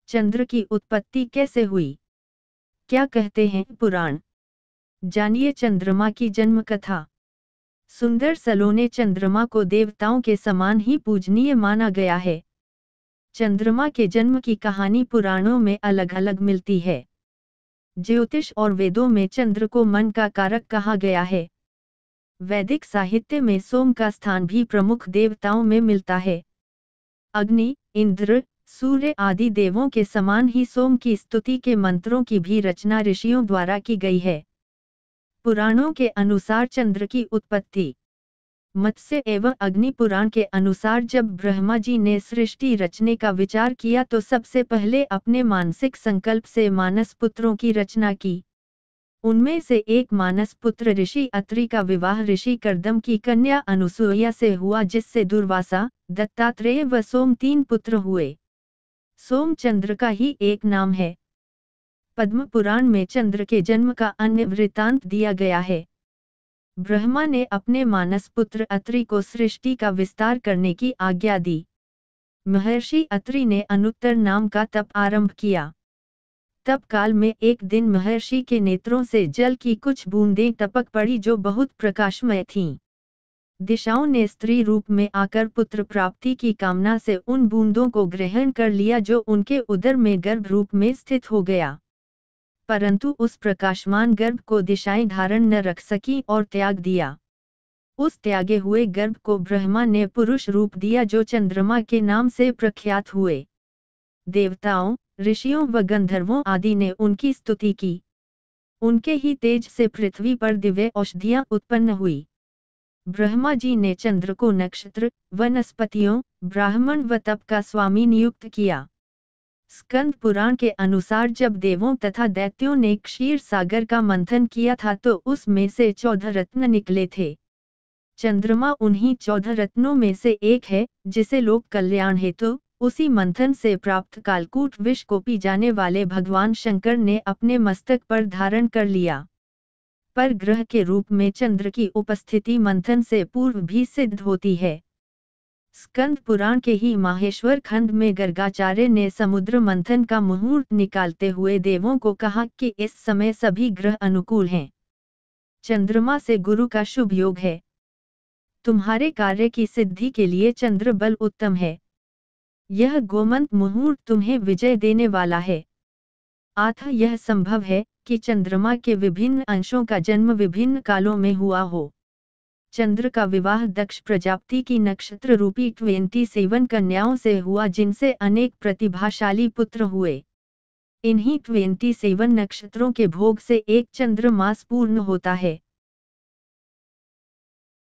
चंद्र की उत्पत्ति कैसे हुई? क्या कहते हैं पुराण? जानिए चंद्रमा की जन्म कथा। सुंदर सलोने चंद्रमा को देवताओं के समान ही पूजनीय माना गया है। चंद्रमा के जन्म की कहानी पुराणों में अलग अलग मिलती है। ज्योतिष और वेदों में चंद्र को मन का कारक कहा गया है। वैदिक साहित्य में सोम का स्थान भी प्रमुख देवताओं में मिलता है। अग्नि, इंद्र, सूर्य आदि देवों के समान ही सोम की स्तुति के मंत्रों की भी रचना ऋषियों द्वारा की गई है। पुराणों के अनुसार चंद्र की उत्पत्ति। मत्स्य एवं अग्नि पुराण के अनुसार जब ब्रह्मा जी ने सृष्टि रचने का विचार किया तो सबसे पहले अपने मानसिक संकल्प से मानस पुत्रों की रचना की। उनमें से एक मानस पुत्र ऋषि अत्रि का विवाह ऋषि कर्दम की कन्या अनुसूया से हुआ, जिससे दुर्वासा, दत्तात्रेय व सोम 3 पुत्र हुए। सोम चंद्र का ही एक नाम है। पद्म पुराण में चंद्र के जन्म का अन्य वृत्तांत दिया गया है। ब्रह्मा ने अपने मानस पुत्र अत्रि को सृष्टि का विस्तार करने की आज्ञा दी। महर्षि अत्रि ने अनुत्तर नाम का तप आरंभ किया। तप काल में एक दिन महर्षि के नेत्रों से जल की कुछ बूंदें टपक पड़ी जो बहुत प्रकाशमय थीं। दिशाओं ने स्त्री रूप में आकर पुत्र प्राप्ति की कामना से उन बूंदों को ग्रहण कर लिया जो उनके उदर में गर्भ रूप में स्थित हो गया। परंतु उस प्रकाशमान गर्भ को दिशाएं धारण न रख सकी और त्याग दिया। उस त्यागे हुए गर्भ को ब्रह्मा ने पुरुष रूप दिया जो चंद्रमा के नाम से प्रख्यात हुए। देवताओं, ऋषियों व गंधर्वों आदि ने उनकी स्तुति की। उनके ही तेज से पृथ्वी पर दिव्य औषधियां उत्पन्न हुई। ब्रह्मा जी ने चंद्र को नक्षत्र, वनस्पतियों, ब्राह्मण व तप का स्वामी नियुक्त किया। स्कंद पुराण के अनुसार जब देवों तथा दैत्यों ने क्षीर सागर का मंथन किया था तो उसमें से 14 रत्न निकले थे। चंद्रमा उन्हीं 14 रत्नों में से एक है, जिसे लोक कल्याण हेतु उसी मंथन से प्राप्त कालकूट विष को पी जाने वाले भगवान शंकर ने अपने मस्तक पर धारण कर लिया। पर ग्रह के रूप में चंद्र की उपस्थिति मंथन से पूर्व भी सिद्ध होती है। स्कंद पुराण के ही माहेश्वर खंड में गर्गाचार्य ने समुद्र मंथन का मुहूर्त निकालते हुए देवों को कहा कि इस समय सभी ग्रह अनुकूल हैं। चंद्रमा से गुरु का शुभ योग है। तुम्हारे कार्य की सिद्धि के लिए चंद्र बल उत्तम है। यह गोमंत मुहूर्त तुम्हें विजय देने वाला है। अतः यह संभव है कि चंद्रमा के विभिन्न अंशों का जन्म विभिन्न कालों में हुआ हो। चंद्र का विवाह दक्ष प्रजापति की नक्षत्र रूपी 27 कन्याओं से हुआ, जिनसे अनेक प्रतिभाशाली पुत्र हुए। इन्हीं 27 नक्षत्रों के भोग से एक चंद्र मास पूर्ण होता है।